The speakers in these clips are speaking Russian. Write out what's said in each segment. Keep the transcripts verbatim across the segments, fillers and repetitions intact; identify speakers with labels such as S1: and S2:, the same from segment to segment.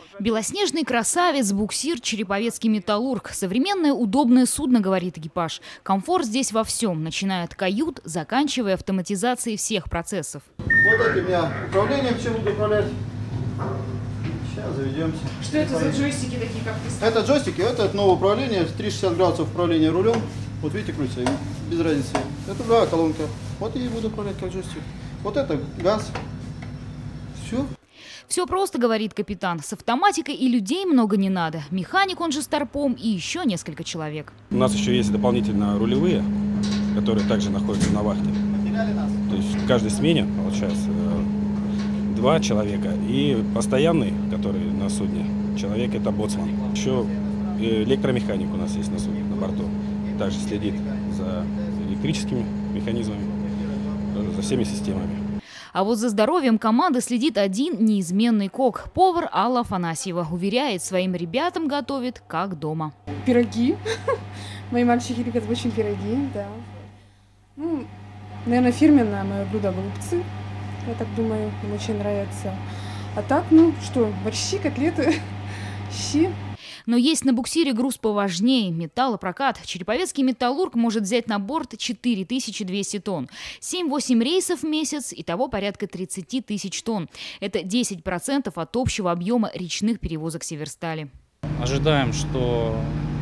S1: Белоснежный красавец, буксир, Череповецкий металлург. Современное удобное судно, говорит экипаж. Комфорт здесь во всем, начиная от кают, заканчивая автоматизацией всех процессов.
S2: Вот это у меня управлением чем буду управлять. Сейчас заведемся.
S3: Что это за джойстики такие, как ты?
S2: Это джойстики, это новое управление, триста шестьдесят градусов управления рулем. Вот видите, крутится, без разницы. Это другая колонка. Вот и буду управлять как джойстик. Вот это газ. Все.
S1: Все просто, говорит капитан. С автоматикой и людей много не надо. Механик, он же старпом, и еще несколько человек.
S4: У нас еще есть дополнительно рулевые, которые также находятся на вахте. То есть в каждой смене, получается, два человека. И постоянный, который на судне, человек — это боцман. Еще электромеханик у нас есть на судне, на борту. Также следит за электрическими механизмами, за всеми системами.
S1: А вот за здоровьем команды следит один неизменный кок. Повар Алла Афанасьева уверяет, своим ребятам готовит как дома.
S3: Пироги. Мои мальчики любят очень пироги, да. Ну, наверное, фирменное мое блюдо — голубцы. Я так думаю, им очень нравится. А так, ну что, борщи, котлеты, щи.
S1: Но есть на буксире груз поважнее – металлопрокат. Череповецкий металлург может взять на борт четыре тысячи двести тонн. семь-восемь рейсов в месяц, итого порядка тридцать тысяч тонн. Это десять процентов от общего объема речных перевозок Северстали.
S5: Ожидаем, что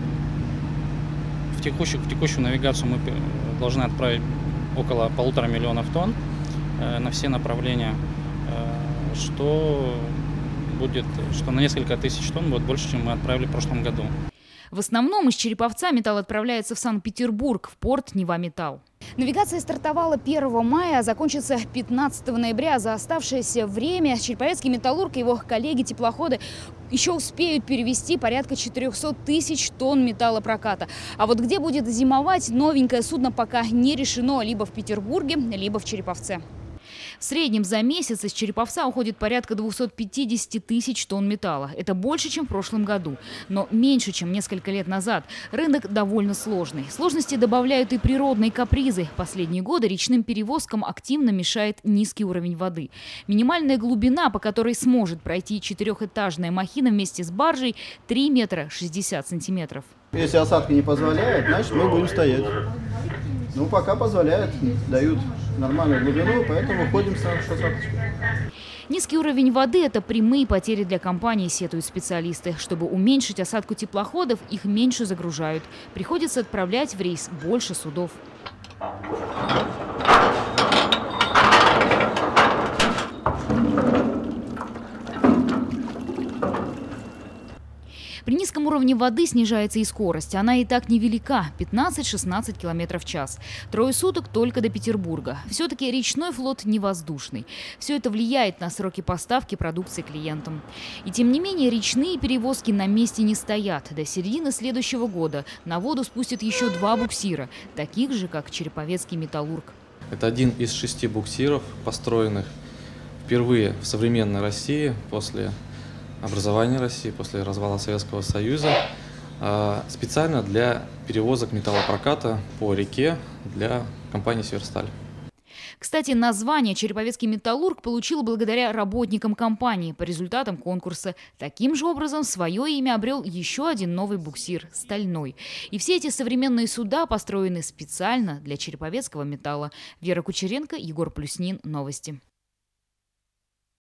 S5: в текущую, в текущую навигацию мы должны отправить около полутора миллионов тонн на все направления, что... будет, что на несколько тысяч тонн будет больше, чем мы отправили в прошлом году.
S1: В основном из Череповца металл отправляется в Санкт-Петербург, в порт Нева-Металл. Навигация стартовала первого мая, а закончится пятнадцатого ноября. За оставшееся время Череповецкий металлург и его коллеги-теплоходы еще успеют перевезти порядка четырёхсот тысяч тонн металлопроката. А вот где будет зимовать новенькое судно, пока не решено, либо в Петербурге, либо в Череповце. В среднем за месяц из Череповца уходит порядка двухсот пятидесяти тысяч тонн металла. Это больше, чем в прошлом году, но меньше, чем несколько лет назад. Рынок довольно сложный. Сложности добавляют и природные капризы. Последние годы речным перевозкам активно мешает низкий уровень воды. Минимальная глубина, по которой сможет пройти четырехэтажная махина вместе с баржей – три метра шестьдесят сантиметров.
S2: Если осадка не позволяет, значит мы будем стоять. Ну, пока позволяет, дают нормальную глубину, поэтому выходим с осадочкой.
S1: Низкий уровень воды – это прямые потери для компании, сетуют специалисты. Чтобы уменьшить осадку теплоходов, их меньше загружают. Приходится отправлять в рейс больше судов. При низком уровне воды снижается и скорость. Она и так невелика – пятнадцать-шестнадцать километров в час. Трое суток только до Петербурга. Все-таки речной флот не воздушный. Все это влияет на сроки поставки продукции клиентам. И тем не менее речные перевозки на месте не стоят. До середины следующего года на воду спустят еще два буксира, таких же, как Череповецкий металлург.
S6: Это один из шести буксиров, построенных впервые в современной России после образования России, после развала Советского Союза, специально для перевозок металлопроката по реке для компании «Северсталь».
S1: Кстати, название «Череповецкий металлург» получил благодаря работникам компании по результатам конкурса. Таким же образом свое имя обрел еще один новый буксир – «Стальной». И все эти современные суда построены специально для череповецкого металла. Вера Кучеренко, Егор Плюснин. Новости.